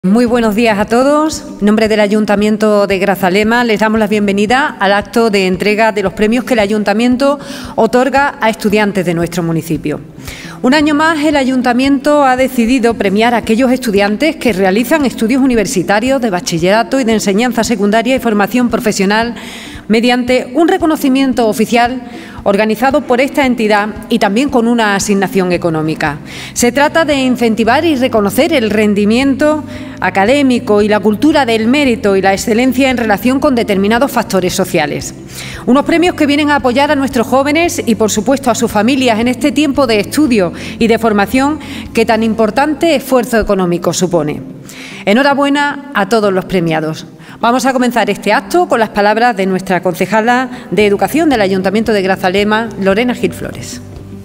Muy buenos días a todos. En nombre del Ayuntamiento de Grazalema les damos la bienvenida al acto de entrega de los premios que el Ayuntamiento otorga a estudiantes de nuestro municipio. Un año más el Ayuntamiento ha decidido premiar a aquellos estudiantes que realizan estudios universitarios de bachillerato y de enseñanza secundaria y formación profesional mediante un reconocimiento oficial organizado por esta entidad y también con una asignación económica. Se trata de incentivar y reconocer el rendimiento académico y la cultura del mérito y la excelencia en relación con determinados factores sociales. Unos premios que vienen a apoyar a nuestros jóvenes y, por supuesto, a sus familias en este tiempo de estudio y de formación que tan importante esfuerzo económico supone. Enhorabuena a todos los premiados. Vamos a comenzar este acto con las palabras de nuestra concejala de Educación del Ayuntamiento de Grazalema, Lorena Gil Flores.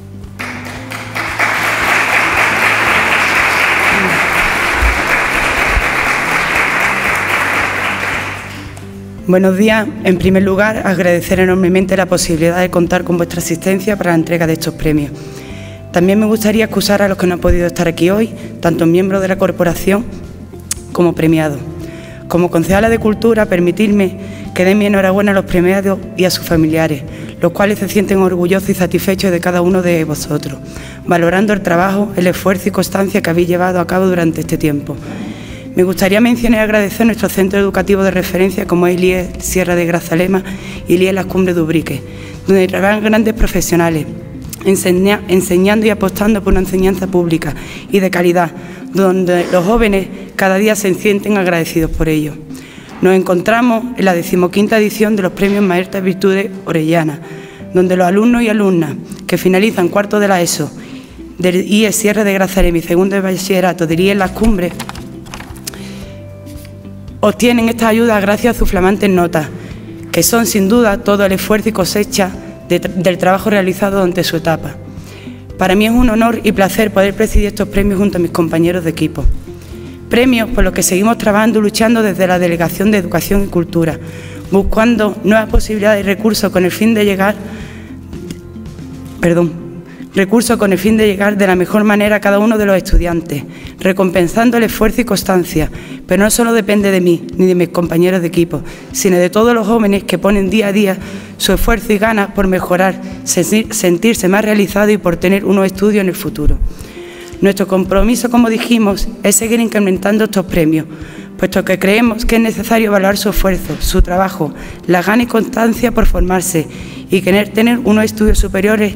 Buenos días. En primer lugar, agradecer enormemente la posibilidad de contar con vuestra asistencia para la entrega de estos premios. También me gustaría excusar a los que no han podido estar aquí hoy, tanto miembros de la corporación como premiados. Como concejala de Cultura, permitidme que dé mi enhorabuena a los premiados y a sus familiares, los cuales se sienten orgullosos y satisfechos de cada uno de vosotros, valorando el trabajo, el esfuerzo y constancia que habéis llevado a cabo durante este tiempo. Me gustaría mencionar y agradecer a nuestros centros educativos de referencia como es ILIE Sierra de Grazalema y ILIE Las Cumbres de Ubrique, donde trabajan grandes profesionales, enseñando y apostando por una enseñanza pública y de calidad, donde los jóvenes cada día se sienten agradecidos por ello. Nos encontramos en la 15ª edición de los Premios Maestras Virtudes Orellanas, donde los alumnos y alumnas que finalizan cuarto de la ESO del IE Sierra de Grazalema y segundo de bachillerato del IE Las Cumbres obtienen esta ayuda gracias a sus flamantes notas, que son sin duda todo el esfuerzo y cosecha del trabajo realizado durante su etapa. Para mí es un honor y placer poder presidir estos premios junto a mis compañeros de equipo. Premios por los que seguimos trabajando y luchando desde la Delegación de Educación y Cultura, buscando nuevas posibilidades y recursos con el fin de llegar de la mejor manera a cada uno de los estudiantes, recompensando el esfuerzo y constancia, pero no solo depende de mí ni de mis compañeros de equipo, sino de todos los jóvenes que ponen día a día su esfuerzo y ganas por mejorar, sentirse más realizados y por tener unos estudios en el futuro. Nuestro compromiso, como dijimos, es seguir incrementando estos premios, puesto que creemos que es necesario valorar su esfuerzo, su trabajo, la gana y constancia por formarse y tener unos estudios superiores.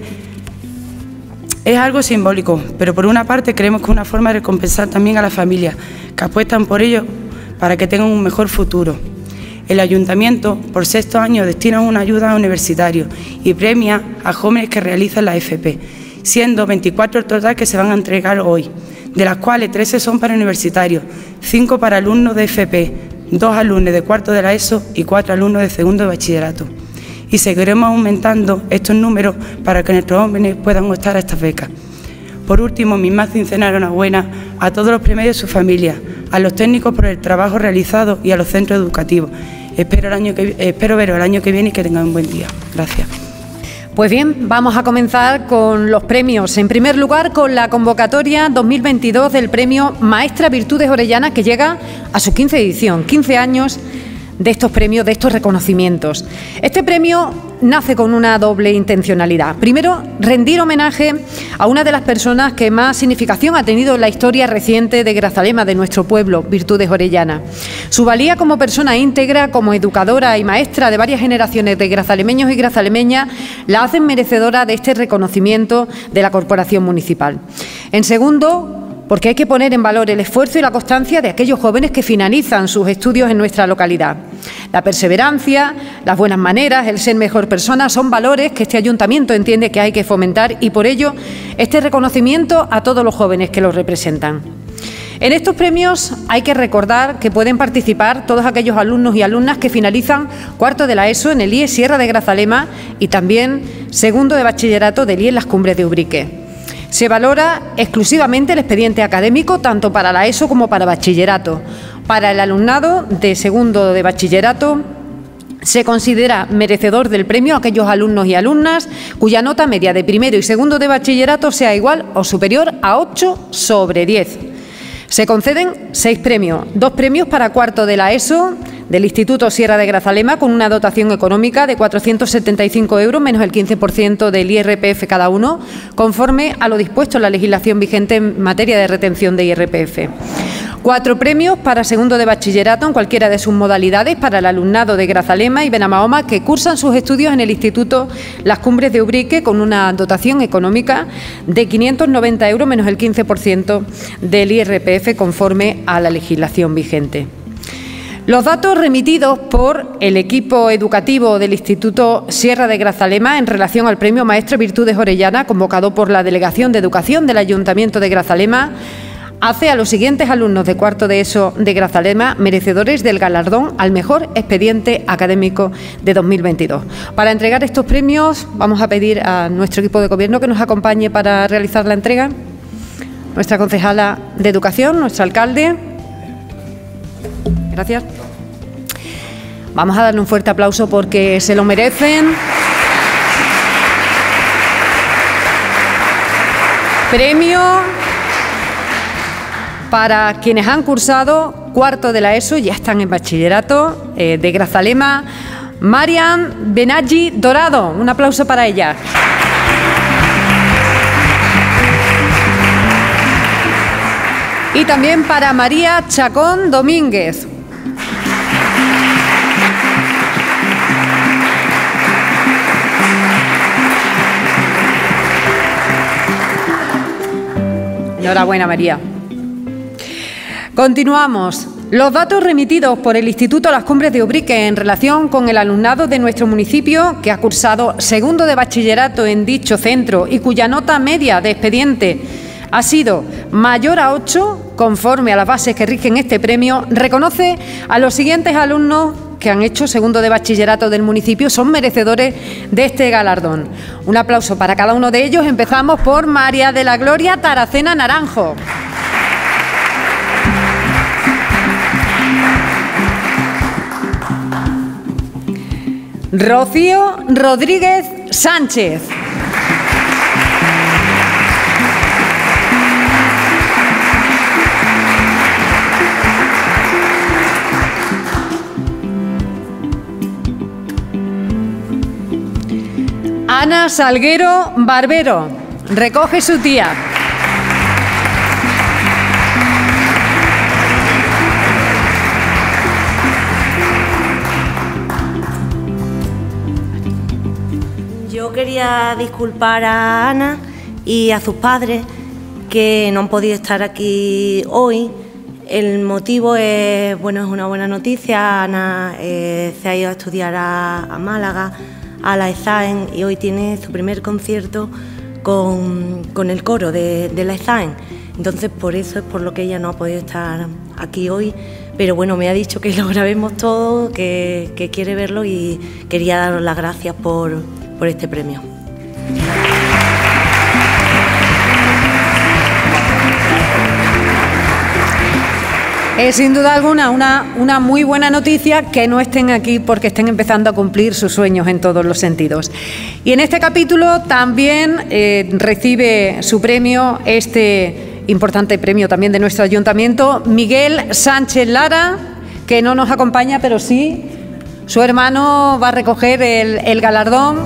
Es algo simbólico, pero por una parte creemos que es una forma de recompensar también a las familias que apuestan por ello para que tengan un mejor futuro. El Ayuntamiento, por 6º año, destina una ayuda a universitarios y premia a jóvenes que realizan la FP, siendo 24 el total que se van a entregar hoy, de las cuales 13 son para universitarios, 5 para alumnos de FP, 2 alumnos de cuarto de la ESO y 4 alumnos de segundo de bachillerato. Y seguiremos aumentando estos números para que nuestros jóvenes puedan optar a estas becas. Por último, mi más sincera enhorabuena a todos los premiados y sus familias, a los técnicos por el trabajo realizado y a los centros educativos. Espero veros el año que viene y que tengan un buen día. Gracias. Pues bien, vamos a comenzar con los premios. En primer lugar, con la convocatoria 2022 del Premio Maestra Virtudes Orellanas, que llega a su 15ª edición, 15 años de estos premios, de estos reconocimientos. Este premio nace con una doble intencionalidad. Primero, rendir homenaje a una de las personas que más significación ha tenido en la historia reciente de Grazalema, de nuestro pueblo, Virtudes Orellanas. Su valía como persona íntegra, como educadora y maestra de varias generaciones de grazalemeños y grazalemeñas, la hacen merecedora de este reconocimiento de la Corporación Municipal. En segundo, porque hay que poner en valor el esfuerzo y la constancia de aquellos jóvenes que finalizan sus estudios en nuestra localidad. La perseverancia, las buenas maneras, el ser mejor persona son valores que este Ayuntamiento entiende que hay que fomentar y por ello este reconocimiento a todos los jóvenes que los representan. En estos premios hay que recordar que pueden participar todos aquellos alumnos y alumnas que finalizan cuarto de la ESO en el IE Sierra de Grazalema y también segundo de bachillerato del IE Las Cumbres de Ubrique. Se valora exclusivamente el expediente académico tanto para la ESO como para bachillerato. Para el alumnado de segundo de bachillerato se considera merecedor del premio a aquellos alumnos y alumnas cuya nota media de primero y segundo de bachillerato sea igual o superior a 8/10. Se conceden 6 premios, 2 premios para cuarto de la ESO del Instituto Sierra de Grazalema, con una dotación económica de 475 euros menos el 15% del IRPF cada uno, conforme a lo dispuesto en la legislación vigente en materia de retención de IRPF. 4 premios para segundo de bachillerato en cualquiera de sus modalidades para el alumnado de Grazalema y Benamahoma que cursan sus estudios en el Instituto Las Cumbres de Ubrique, con una dotación económica de 590 euros menos el 15% del IRPF, conforme a la legislación vigente. Los datos remitidos por el equipo educativo del Instituto Sierra de Grazalema en relación al Premio Maestra Virtudes Orellana, convocado por la Delegación de Educación del Ayuntamiento de Grazalema, hace a los siguientes alumnos de cuarto de ESO de Grazalema merecedores del galardón al mejor expediente académico de 2022. Para entregar estos premios vamos a pedir a nuestro equipo de gobierno que nos acompañe para realizar la entrega. Nuestra concejala de Educación, nuestro alcalde. Gracias. Vamos a darle un fuerte aplauso porque se lo merecen. Premio para quienes han cursado cuarto de la ESO y ya están en bachillerato de Grazalema. Marian Benaggi Dorado, un aplauso para ella. Y también para María Chacón Domínguez. Enhorabuena, María. Continuamos. Los datos remitidos por el Instituto Las Cumbres de Ubrique en relación con el alumnado de nuestro municipio que ha cursado segundo de bachillerato en dicho centro y cuya nota media de expediente ha sido mayor a 8, conforme a las bases que rigen este premio, reconoce a los siguientes alumnos que han hecho segundo de bachillerato del municipio, son merecedores de este galardón. Un aplauso para cada uno de ellos. Empezamos por María de la Gloria Taracena Naranjo. Rocío Rodríguez Sánchez. Ana Salguero Barbero. Recoge su tía. Yo quería disculpar a Ana y a sus padres que no han podido estar aquí hoy. El motivo es, bueno, es una buena noticia. Ana se ha ido a estudiar a Málaga, a la ESAEN, y hoy tiene su primer concierto con el coro de la ESAEN. Entonces, por eso es por lo que ella no ha podido estar aquí hoy. Pero bueno, me ha dicho que lo grabemos todo, que quiere verlo, y quería daros las gracias por este premio. Es sin duda alguna una muy buena noticia que no estén aquí porque estén empezando a cumplir sus sueños en todos los sentidos. Y en este capítulo también recibe su premio, este importante premio también de nuestro ayuntamiento, Miguel Sánchez Lara, que no nos acompaña, pero sí, su hermano va a recoger el galardón.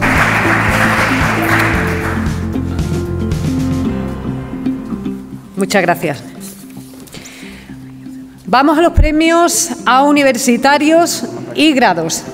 Muchas gracias. Vamos a los premios a universitarios y grados.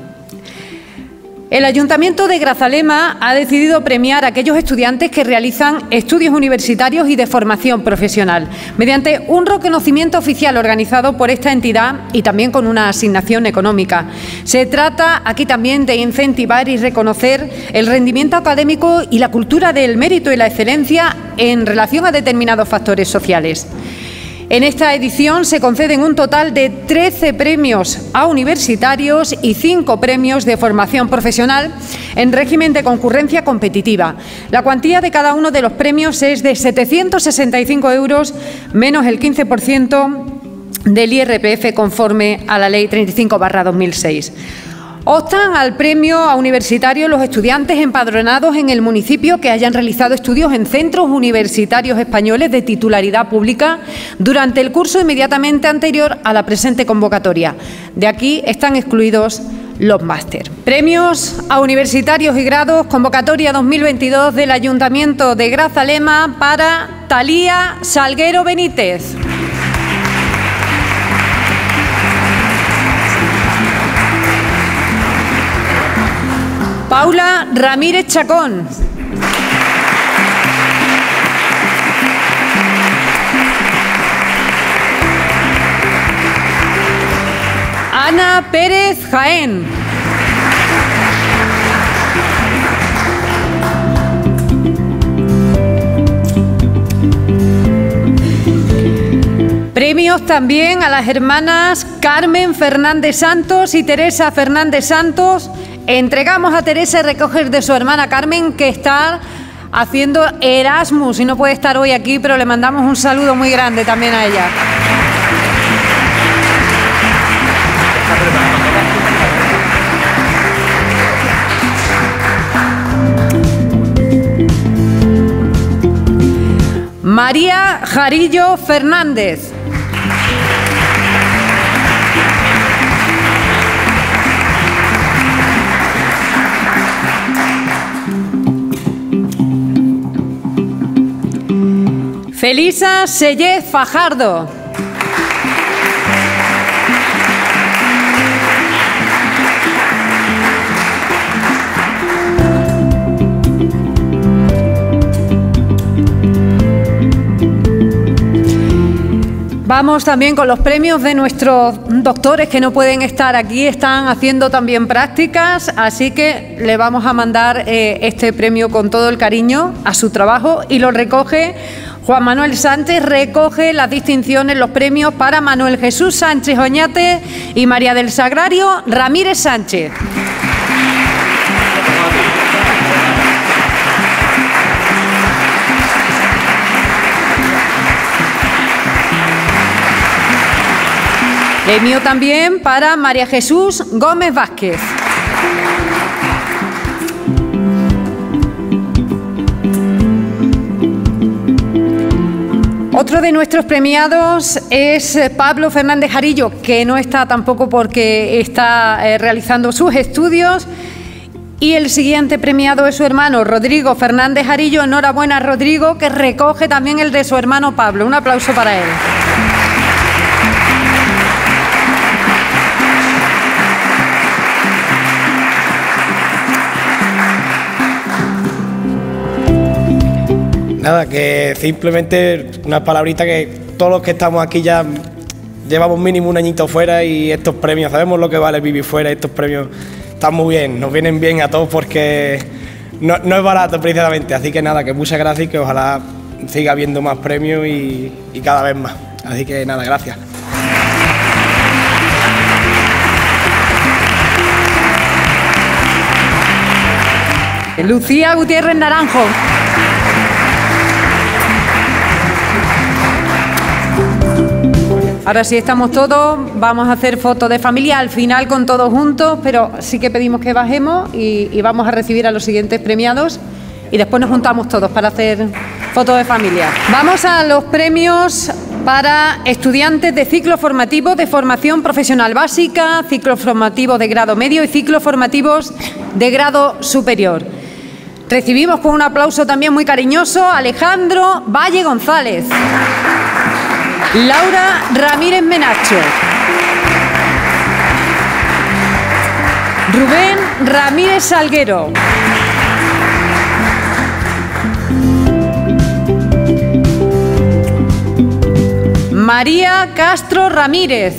El Ayuntamiento de Grazalema ha decidido premiar a aquellos estudiantes que realizan estudios universitarios y de formación profesional, mediante un reconocimiento oficial organizado por esta entidad y también con una asignación económica. Se trata aquí también de incentivar y reconocer el rendimiento académico y la cultura del mérito y la excelencia en relación a determinados factores sociales. En esta edición se conceden un total de 13 premios a universitarios y 5 premios de formación profesional en régimen de concurrencia competitiva. La cuantía de cada uno de los premios es de 765 euros menos el 15% del IRPF, conforme a la Ley 35/2006. Optan al premio a universitario los estudiantes empadronados en el municipio que hayan realizado estudios en centros universitarios españoles de titularidad pública durante el curso inmediatamente anterior a la presente convocatoria. De aquí están excluidos los máster. Premios a universitarios y grados, convocatoria 2022 del Ayuntamiento de Grazalema para Talía Salguero Benítez. Paula Ramírez Chacón. Ana Pérez Jaén. Premios también a las hermanas Carmen Fernández Santos y Teresa Fernández Santos. Entregamos a Teresa y recoger de su hermana Carmen, que está haciendo Erasmus y no puede estar hoy aquí, pero le mandamos un saludo muy grande también a ella. María Jarillo Fernández. Felisa Sellez Fajardo. Vamos también con los premios de nuestros doctores que no pueden estar aquí, están haciendo también prácticas, así que le vamos a mandar este premio con todo el cariño a su trabajo y lo recoge Juan Manuel Sánchez, recoge las distinciones, los premios para Manuel Jesús Sánchez Oñate y María del Sagrario Ramírez Sánchez. Premio también para María Jesús Gómez Vázquez. Otro de nuestros premiados es Pablo Fernández Jarillo, que no está tampoco porque está realizando sus estudios. Y el siguiente premiado es su hermano Rodrigo Fernández Jarillo. Enhorabuena, Rodrigo, que recoge también el de su hermano Pablo. Un aplauso para él. Nada, que simplemente unas palabritas que todos los que estamos aquí ya llevamos mínimo un añito fuera y estos premios, sabemos lo que vale vivir fuera, estos premios están muy bien, nos vienen bien a todos porque no es barato precisamente, así que nada, que muchas gracias y que ojalá siga habiendo más premios y cada vez más, así que nada, gracias. Lucía Gutiérrez Naranjo. Ahora sí estamos todos, vamos a hacer fotos de familia al final con todos juntos, pero sí que pedimos que bajemos y vamos a recibir a los siguientes premiados y después nos juntamos todos para hacer fotos de familia. Vamos a los premios para estudiantes de ciclos formativos de formación profesional básica, ciclos formativos de grado medio y ciclos formativos de grado superior. Recibimos con un aplauso también muy cariñoso a Alejandro Valle González, Laura Ramírez Menacho, Rubén Ramírez Salguero, María Castro Ramírez,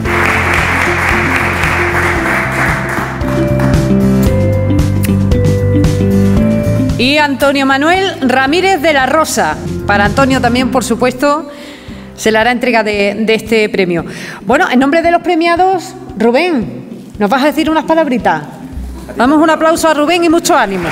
y Antonio Manuel Ramírez de la Rosa. Para Antonio también, por supuesto, se le hará entrega de este premio. Bueno, en nombre de los premiados, Rubén, ¿nos vas a decir unas palabritas? Damos un aplauso a Rubén y mucho ánimo.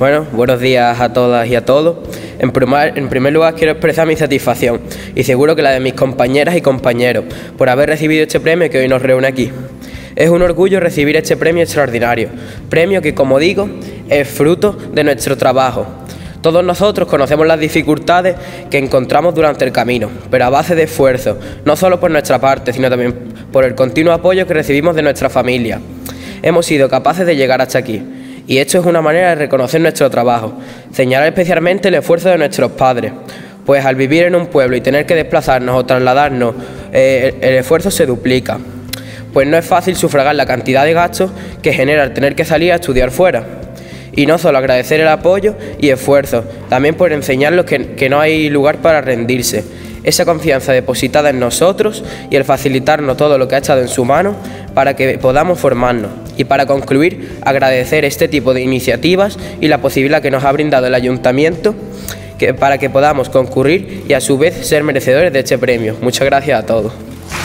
Bueno, buenos días a todas y a todos. En primer lugar quiero expresar mi satisfacción y seguro que la de mis compañeras y compañeros por haber recibido este premio que hoy nos reúne aquí. Es un orgullo recibir este premio extraordinario, premio que, como digo, es fruto de nuestro trabajo. Todos nosotros conocemos las dificultades que encontramos durante el camino, pero a base de esfuerzo, no solo por nuestra parte, sino también por el continuo apoyo que recibimos de nuestra familia. Hemos sido capaces de llegar hasta aquí. Y esto es una manera de reconocer nuestro trabajo, señalar especialmente el esfuerzo de nuestros padres, pues al vivir en un pueblo y tener que desplazarnos o trasladarnos, el esfuerzo se duplica, pues no es fácil sufragar la cantidad de gastos que genera el tener que salir a estudiar fuera. Y no solo agradecer el apoyo y esfuerzo, también por enseñarlos que no hay lugar para rendirse. Esa confianza depositada en nosotros y el facilitarnos todo lo que ha estado en su mano para que podamos formarnos. Y para concluir, agradecer este tipo de iniciativas y la posibilidad que nos ha brindado el Ayuntamiento para que podamos concurrir y a su vez ser merecedores de este premio. Muchas gracias a todos.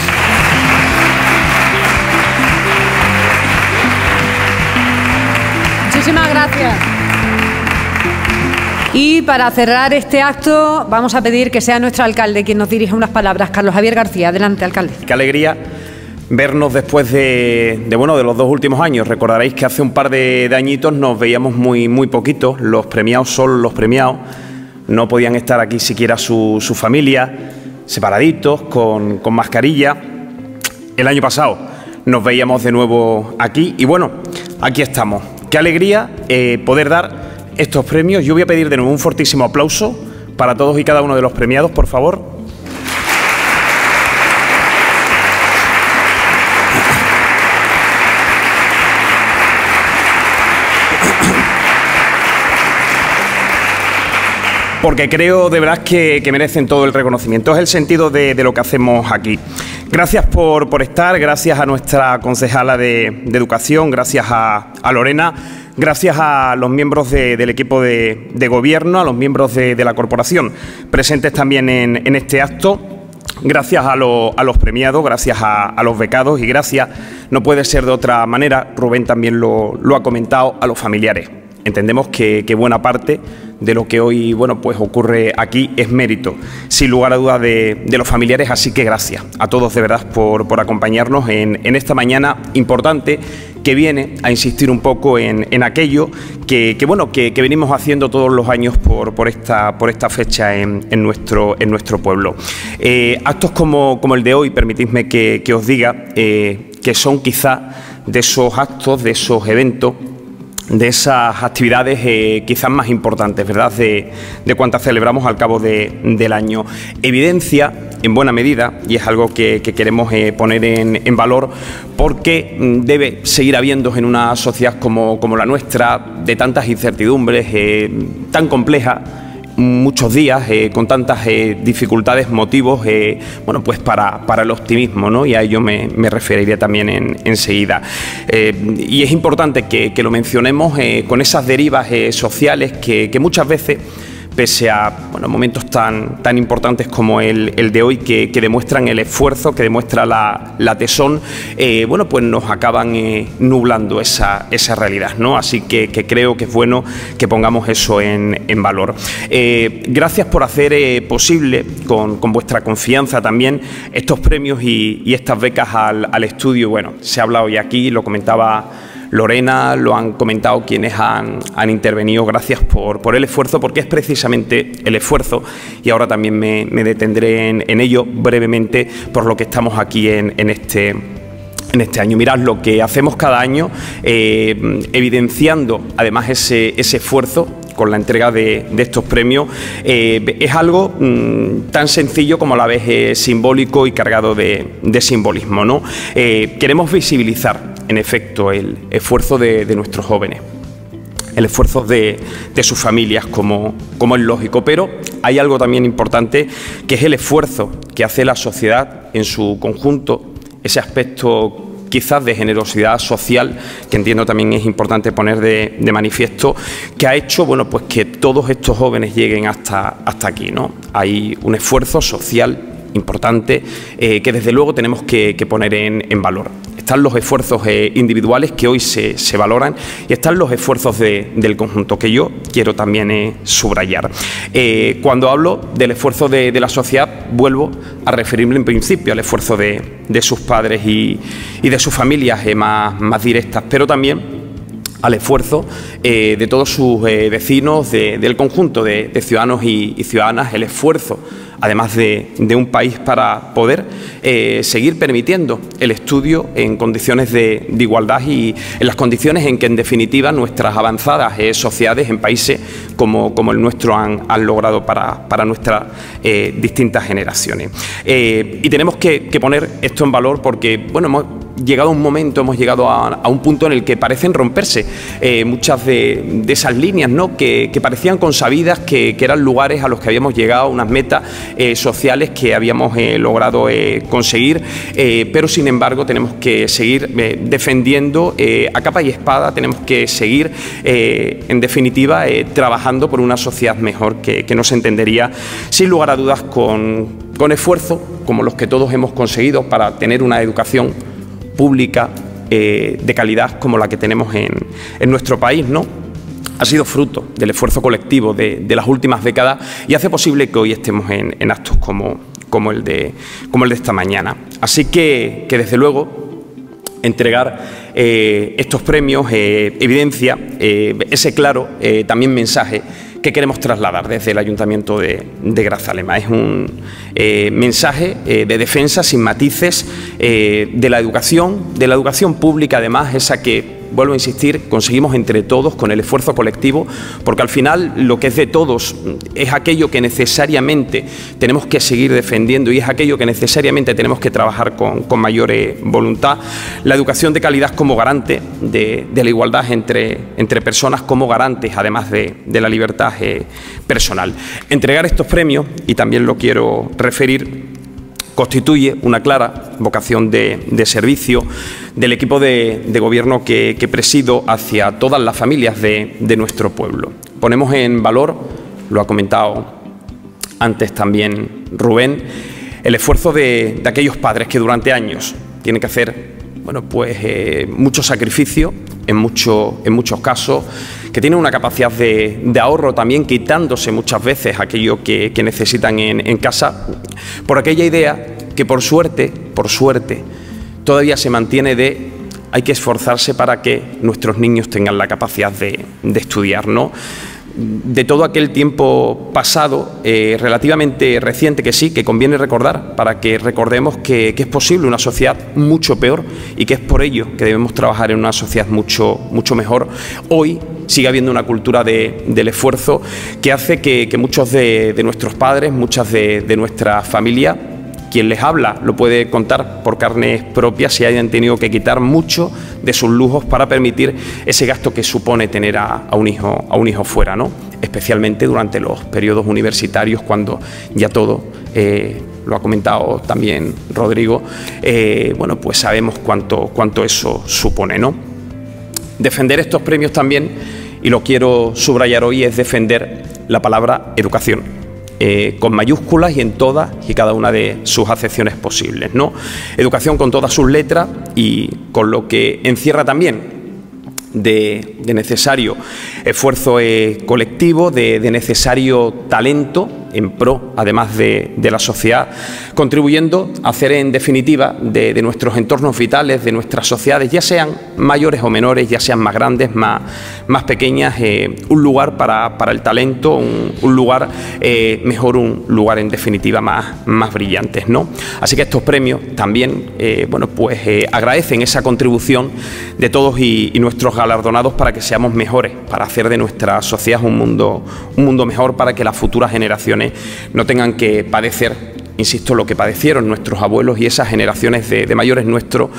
Muchísimas gracias. Y para cerrar este acto vamos a pedir que sea nuestro alcalde quien nos dirija unas palabras. Carlos Javier García, adelante, alcalde. Qué alegría vernos después de los 2 últimos años. Recordaréis que hace un par de añitos nos veíamos muy poquitos. Los premiados, solo los premiados, no podían estar aquí siquiera su familia, separaditos, con mascarilla. El año pasado nos veíamos de nuevo aquí y bueno, aquí estamos. Qué alegría poder dar estos premios. Yo voy a pedir de nuevo un fortísimo aplauso para todos y cada uno de los premiados, por favor. Porque creo de verdad que merecen todo el reconocimiento. Es el sentido de lo que hacemos aquí. Gracias por estar, gracias a nuestra concejala de Educación, gracias a Lorena, gracias a los miembros del equipo de gobierno, a los miembros de la corporación presentes también en este acto. Gracias a los premiados, gracias a los becados y gracias, no puede ser de otra manera, Rubén también lo ha comentado, a los familiares. Entendemos que buena parte de lo que hoy pues ocurre aquí es mérito, sin lugar a dudas, de los familiares, así que gracias a todos de verdad por acompañarnos en esta mañana importante que viene a insistir un poco en aquello que venimos haciendo todos los años por esta fecha en nuestro pueblo. Actos como el de hoy, permitidme que os diga que son quizá de esos actos, de esos eventos, de esas actividades quizás más importantes, ¿verdad?, de cuantas celebramos al cabo del año. Evidencia, en buena medida, y es algo que queremos poner en valor, porque debe seguir habiendo en una sociedad como la nuestra, de tantas incertidumbres, tan compleja, muchos días, con tantas dificultades, motivos, pues para el optimismo, ¿no? Y a ello me referiré también enseguida. Y es importante que lo mencionemos con esas derivas sociales que muchas veces, pese a momentos tan importantes como el de hoy, que demuestran el esfuerzo, que demuestra la tesón, pues nos acaban nublando esa realidad, ¿no? Así que creo que es bueno que pongamos eso en valor. Gracias por hacer posible, con vuestra confianza también, estos premios y estas becas al estudio. Bueno, se ha hablado ya aquí, lo comentaba Lorena, lo han comentado quienes han intervenido. Gracias por el esfuerzo, porque es precisamente el esfuerzo, y ahora también me detendré en ello brevemente, por lo que estamos aquí en este año. Mirad lo que hacemos cada año, evidenciando además ese esfuerzo con la entrega de estos premios. Es algo tan sencillo como a la vez simbólico y cargado de simbolismo, ¿no? Queremos visibilizar, en efecto, el esfuerzo de nuestros jóvenes, el esfuerzo de sus familias, como es lógico, pero hay algo también importante, que es el esfuerzo que hace la sociedad en su conjunto, ese aspecto quizás de generosidad social, que entiendo también es importante poner de manifiesto, que ha hecho pues que todos estos jóvenes lleguen hasta aquí, ¿no? Hay un esfuerzo social importante que desde luego tenemos que poner en valor. Están los esfuerzos individuales que hoy se valoran y están los esfuerzos del conjunto, que yo quiero también subrayar. Cuando hablo del esfuerzo de la sociedad, vuelvo a referirme en principio al esfuerzo de sus padres y de sus familias más directas, pero también al esfuerzo de todos sus vecinos, del conjunto de ciudadanos y ciudadanas, el esfuerzo, además de un país, para poder seguir permitiendo el estudio en condiciones de igualdad y en las condiciones en que, en definitiva, nuestras avanzadas sociedades en países como el nuestro han logrado para nuestras distintas generaciones. Y tenemos que poner esto en valor porque, bueno, hemos llegado a un punto en el que parecen romperse muchas de esas líneas, ¿no?, que parecían consabidas, que eran lugares a los que habíamos llegado, unas metas sociales que habíamos logrado conseguir, pero sin embargo tenemos que seguir defendiendo a capa y espada, tenemos que seguir en definitiva trabajando por una sociedad mejor que no se entendería sin lugar a dudas con esfuerzo como los que todos hemos conseguido para tener una educación pública de calidad como la que tenemos en nuestro país, ¿no? Ha sido fruto del esfuerzo colectivo de las últimas décadas y hace posible que hoy estemos en actos como el de esta mañana. Así que desde luego entregar estos premios evidencia ese claro también mensaje que queremos trasladar desde el Ayuntamiento de Grazalema. Es un mensaje de defensa sin matices de la educación pública, además, esa que, vuelvo a insistir, conseguimos entre todos con el esfuerzo colectivo, porque al final lo que es de todos es aquello que necesariamente tenemos que seguir defendiendo y es aquello que necesariamente tenemos que trabajar con mayor voluntad. La educación de calidad como garante de la igualdad entre personas, como garantes además de la libertad personal. Entregar estos premios, y también lo quiero referir, constituye una clara vocación de servicio del equipo de gobierno que presido hacia todas las familias de nuestro pueblo. Ponemos en valor, lo ha comentado antes también Rubén, el esfuerzo de aquellos padres que durante años tienen que hacer, bueno, pues mucho sacrificio, en muchos casos, que tienen una capacidad de ahorro también, quitándose muchas veces aquello que necesitan en casa, por aquella idea que por suerte todavía se mantiene de hay que esforzarse para que nuestros niños tengan la capacidad de estudiar, ¿no? De todo aquel tiempo pasado, relativamente reciente, que sí, que conviene recordar, para que recordemos que es posible una sociedad mucho peor y que es por ello que debemos trabajar en una sociedad mucho mejor. Hoy sigue habiendo una cultura del esfuerzo que hace que muchos de nuestros padres, muchas de nuestras familias, quien les habla lo puede contar por carnes propias, se hayan tenido que quitar mucho de sus lujos para permitir ese gasto que supone tener a un hijo fuera, ¿no? Especialmente durante los periodos universitarios, cuando ya todo, lo ha comentado también Rodrigo, bueno, pues sabemos cuánto eso supone, ¿no? Defender estos premios también, y lo quiero subrayar hoy, es defender la palabra educación. Con mayúsculas y en todas y cada una de sus acepciones posibles, ¿no? Educación con todas sus letras y con lo que encierra también de necesario esfuerzo colectivo, de necesario talento en pro, además de la sociedad, contribuyendo a hacer, en definitiva, de nuestros entornos vitales, de nuestras sociedades, ya sean mayores o menores, ya sean más grandes, más pequeñas, un lugar para el talento, un lugar mejor, un lugar, en definitiva, más brillantes, ¿no? Así que estos premios también, bueno, pues agradecen esa contribución de todos y nuestros galardonados para que seamos mejores, para hacer de nuestra sociedad un mundo mejor, para que las futuras generaciones no tengan que padecer, insisto, lo que padecieron nuestros abuelos y esas generaciones de mayores nuestros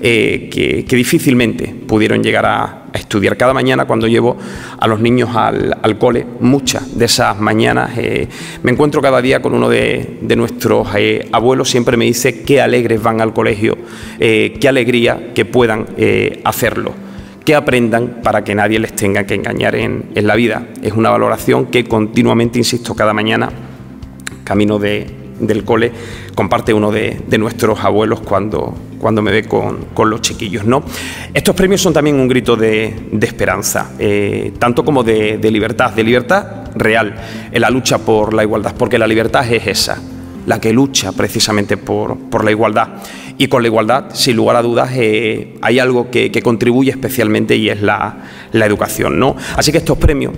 que difícilmente pudieron llegar a estudiar. Cada mañana, cuando llevo a los niños al cole, muchas de esas mañanas me encuentro cada día con uno de nuestros abuelos. Siempre me dice qué alegres van al colegio, qué alegría que puedan hacerlo, que aprendan para que nadie les tenga que engañar en la vida. Es una valoración que continuamente, insisto, cada mañana, camino del cole, comparte uno de nuestros abuelos cuando cuando me ve con los chiquillos, ¿no? Estos premios son también un grito de esperanza, tanto como de libertad real en la lucha por la igualdad, porque la libertad es esa, la que lucha precisamente por la igualdad. Y con la igualdad, sin lugar a dudas, hay algo que contribuye especialmente y es la educación, ¿no? Así que estos premios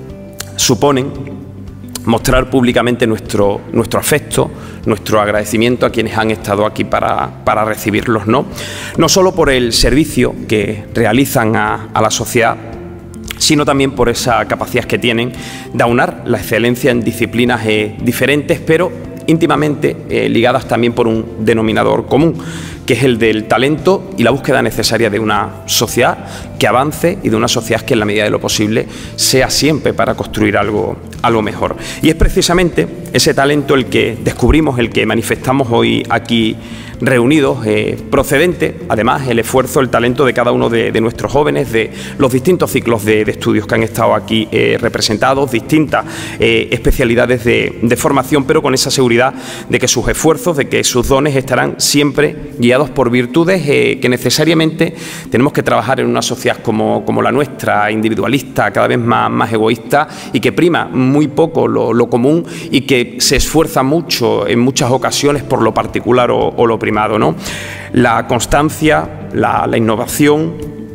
suponen mostrar públicamente nuestro afecto, nuestro agradecimiento a quienes han estado aquí para recibirlos, ¿no? No solo por el servicio que realizan a la sociedad, sino también por esa capacidad que tienen de aunar la excelencia en disciplinas diferentes, pero íntimamente ligadas también por un denominador común, que es el del talento y la búsqueda necesaria de una sociedad que avance y de una sociedad que en la medida de lo posible sea siempre para construir algo mejor. Y es precisamente ese talento el que descubrimos, el que manifestamos hoy aquí reunidos, procedente, además, el esfuerzo, el talento de cada uno de nuestros jóvenes, de los distintos ciclos de estudios que han estado aquí representados, distintas especialidades de formación, pero con esa seguridad de que sus esfuerzos, de que sus dones estarán siempre guiados por virtudes que necesariamente tenemos que trabajar en una sociedad como la nuestra, individualista, cada vez más egoísta y que prima muy poco lo común y que se esfuerza mucho en muchas ocasiones por lo particular o lo primado, ¿no? La constancia, la innovación,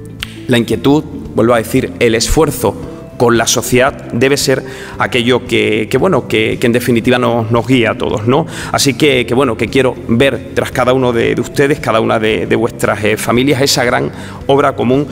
la inquietud, vuelvo a decir, el esfuerzo con la sociedad debe ser aquello que en definitiva nos guía a todos, ¿no? Así que quiero ver tras cada uno de ustedes, cada una de vuestras familias, esa gran obra común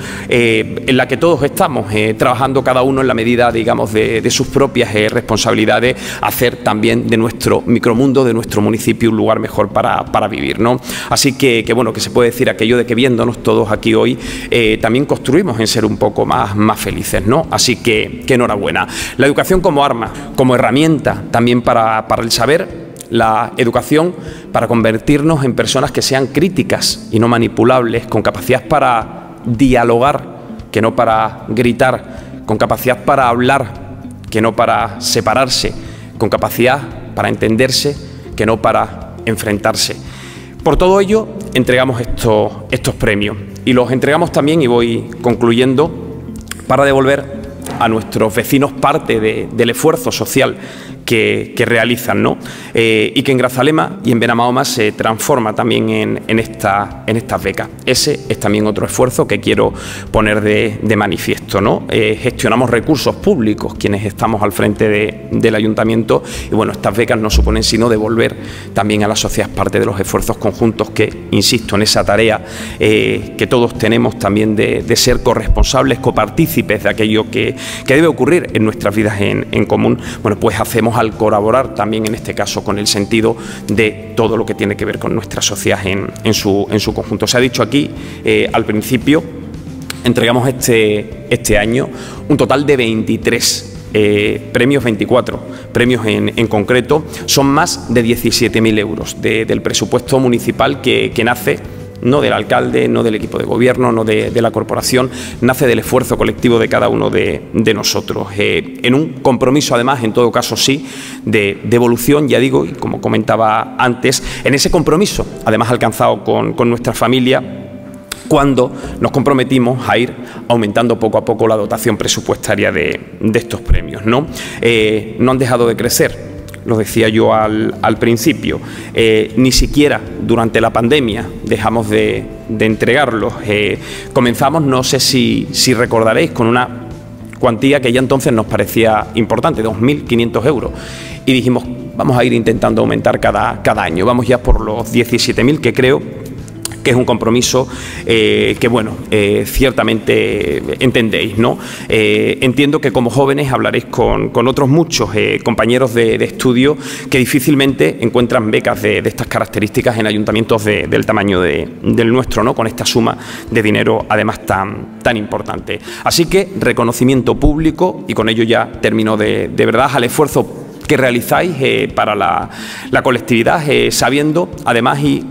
en la que todos estamos trabajando cada uno en la medida, digamos, de sus propias responsabilidades, hacer también de nuestro micromundo, de nuestro municipio, un lugar mejor para vivir, ¿no? Así que se puede decir aquello de que viéndonos todos aquí hoy, también construimos en ser un poco más felices, ¿no? Así que enhorabuena. La educación como arma, como herramienta también para el saber, la educación para convertirnos en personas que sean críticas y no manipulables, con capacidad para dialogar, que no para gritar, con capacidad para hablar, que no para separarse, con capacidad para entenderse, que no para enfrentarse. Por todo ello, entregamos estos premios y los entregamos también, y voy concluyendo, para devolver a nuestros vecinos parte del esfuerzo social que realizan, ¿no? Y que en Grazalema y en Benamahoma se transforma también en estas becas. Ese es también otro esfuerzo que quiero poner de manifiesto, ¿no? Gestionamos recursos públicos quienes estamos al frente del ayuntamiento y estas becas no suponen sino devolver también a la sociedad parte de los esfuerzos conjuntos que, insisto, en esa tarea que todos tenemos también de ser corresponsables, copartícipes de aquello que debe ocurrir en nuestras vidas en común, pues hacemos al colaborar también en este caso con el sentido de todo lo que tiene que ver con nuestra sociedad en su conjunto. Se ha dicho aquí al principio, entregamos este año un total de 23 premios, 24 premios en concreto, son más de 17.000 euros del presupuesto municipal que nace no del alcalde, no del equipo de gobierno, no de la corporación, nace del esfuerzo colectivo de cada uno de nosotros. En un compromiso, además, en todo caso sí, de evolución, ya digo, y como comentaba antes, en ese compromiso, además alcanzado con nuestra familia, cuando nos comprometimos a ir aumentando poco a poco la dotación presupuestaria de estos premios, ¿no? No han dejado de crecer. Lo decía yo al principio, ni siquiera durante la pandemia dejamos de entregarlos. Comenzamos, no sé si recordaréis, con una cuantía que ya entonces nos parecía importante, 2.500 euros. Y dijimos, vamos a ir intentando aumentar cada año. Vamos ya por los 17.000, que creo que es un compromiso que, ciertamente entendéis, ¿no? Entiendo que como jóvenes hablaréis con otros muchos compañeros de estudio que difícilmente encuentran becas de estas características en ayuntamientos del tamaño del nuestro, ¿no? Con esta suma de dinero, además, tan importante. Así que reconocimiento público, y con ello ya termino de verdad, al esfuerzo que realizáis para la colectividad, sabiendo, además, y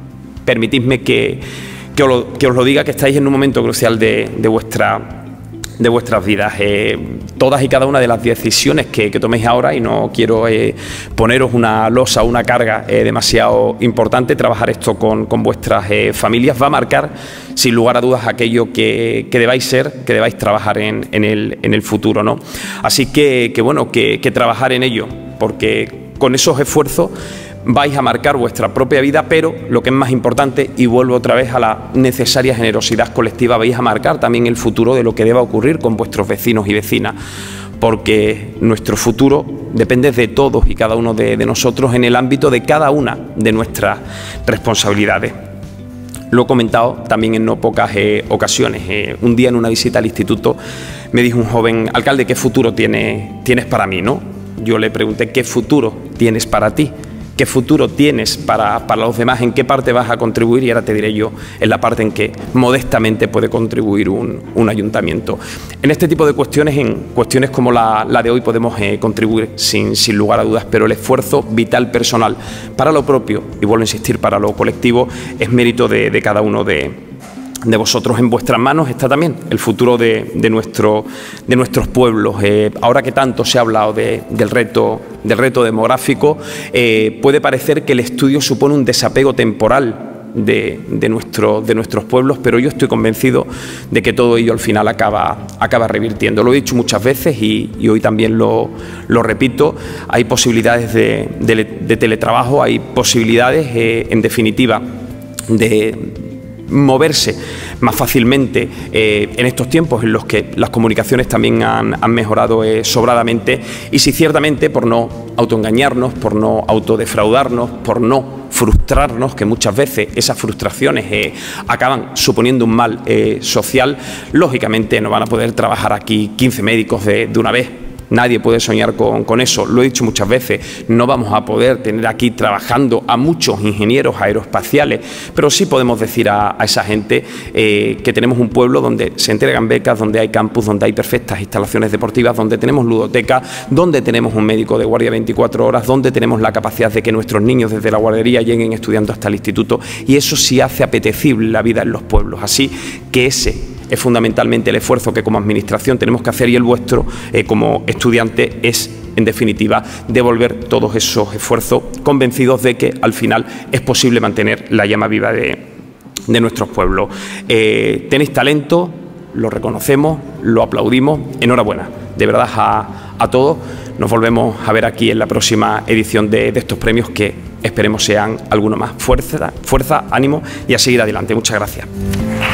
permitidme que os lo diga, que estáis en un momento crucial de vuestra vuestras vidas. Todas y cada una de las decisiones que toméis ahora, y no quiero poneros una losa, una carga demasiado importante, trabajar esto con vuestras familias va a marcar sin lugar a dudas aquello que debáis ser, que debáis trabajar en el futuro, ¿no? Así que bueno, que trabajar en ello, porque con esos esfuerzos vais a marcar vuestra propia vida, pero lo que es más importante, y vuelvo otra vez a la necesaria generosidad colectiva, vais a marcar también el futuro de lo que deba ocurrir con vuestros vecinos y vecinas, porque nuestro futuro depende de todos y cada uno de nosotros en el ámbito de cada una de nuestras responsabilidades. Lo he comentado también en no pocas ocasiones. Un día en una visita al instituto me dijo un joven: alcalde, ¿qué futuro tienes para mí, no? Yo le pregunté: ¿qué futuro tienes para ti? ¿Qué futuro tienes para los demás? ¿En qué parte vas a contribuir? Y ahora te diré yo en la parte en que modestamente puede contribuir un ayuntamiento. En este tipo de cuestiones, en cuestiones como la de hoy, podemos contribuir sin lugar a dudas, pero el esfuerzo vital personal para lo propio, y vuelvo a insistir, para lo colectivo, es mérito de cada uno de vosotros. En vuestras manos está también el futuro de nuestros pueblos. Ahora que tanto se ha hablado del reto demográfico, puede parecer que el estudio supone un desapego temporal de nuestros pueblos, pero yo estoy convencido de que todo ello al final acaba revirtiendo. Lo he dicho muchas veces y hoy también lo repito: hay posibilidades de teletrabajo, hay posibilidades, en definitiva, de moverse más fácilmente en estos tiempos en los que las comunicaciones también han mejorado sobradamente, y si ciertamente, por no autoengañarnos, por no autodefraudarnos, por no frustrarnos, que muchas veces esas frustraciones acaban suponiendo un mal social, lógicamente no van a poder trabajar aquí 15 médicos de una vez. Nadie puede soñar con eso. Lo he dicho muchas veces: no vamos a poder tener aquí trabajando a muchos ingenieros aeroespaciales, pero sí podemos decir a esa gente que tenemos un pueblo donde se entregan becas, donde hay campus, donde hay perfectas instalaciones deportivas, donde tenemos ludoteca, donde tenemos un médico de guardia 24 horas, donde tenemos la capacidad de que nuestros niños desde la guardería lleguen estudiando hasta el instituto, y eso sí hace apetecible la vida en los pueblos. Así que ese es fundamentalmente el esfuerzo que como administración tenemos que hacer, y el vuestro como estudiante es, en definitiva, devolver todos esos esfuerzos, convencidos de que al final es posible mantener la llama viva de nuestros pueblos. Tenéis talento, lo reconocemos, lo aplaudimos. Enhorabuena, de verdad, a todos. Nos volvemos a ver aquí en la próxima edición de estos premios, que esperemos sean alguno más. Fuerza, ánimo y a seguir adelante. Muchas gracias.